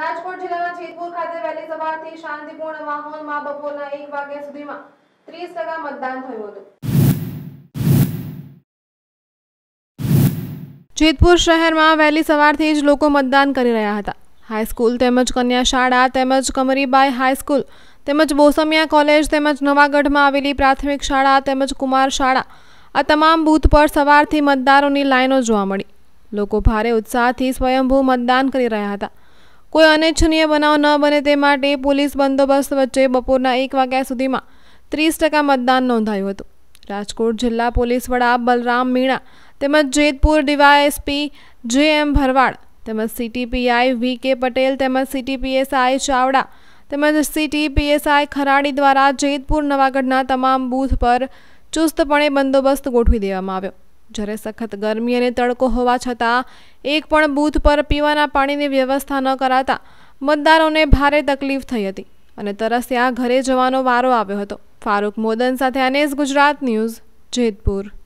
રાજકોટ જિલ્લાના જેતપુર ખાતે વહેલી સવારથી શાંતિપૂર્ણ માહોલમાં બપોરના 1 વાગ્યા સુધીમાં 30% મતદાન થયું હતું। જેતપુર શહેરમાં વહેલી સવારથી જ લોકો મતદાન કરી રહ્યા હતા। હાઈસ્કૂલ તેમજ કન્યા શાળા તેમજ કમરીબાઈ હાઈસ્કૂલ તેમજ બોસમિયા કોલેજ તેમજ નવાગઢમાં આવેલી પ્રાથમિક શાળા તેમજ કુમાર શાળા આ તમામ બૂથ પર સવારથી મતદારોની લાઈનો જોવા મળી। લોકો ભારે ઉત્સાહથી સ્વયંભૂ મતદાન કરી રહ્યા હતા। કોઈ અનિચ્છનીય બનાવ ન બને તે માટે પોલીસ બંદોબસ્ત વચ્ચે બપોરના 1 વાગ્યા સુધીમાં 30% મતદાન નોંધાયું હતું। રાજકોટ જિલ્લા પોલીસ વડા બલરામ મીણા તેમજ જેતપુર ડીવાયએસપી જે.એમ. ભરવાડ તેમજ સિટી પીઆઈ વી.કે. પટેલ તેમજ સિટી પીએસઆઈ ચાવડા તેમજ સિટી પીએસઆઈ ખરાડી દ્વારા જેતપુર નવાગઢના તમામ બૂથ પર ચુસ્તપણે બંદોબસ્ત ગોઠવી દેવામાં આવ્યો। જ્યારે સખત ગરમી અને તડકો હોવા છતાં એક પણ બૂથ પર પીવાના પાણીની વ્યવસ્થા ન કરાતા મતદારોને ભારે તકલીફ થઈ હતી અને તરસ્યા ઘરે જવાનો વારો આવ્યો હતો। ફારૂક મોદન સાથે અનેસ ગુજરાત ન્યૂઝ, જેતપુર।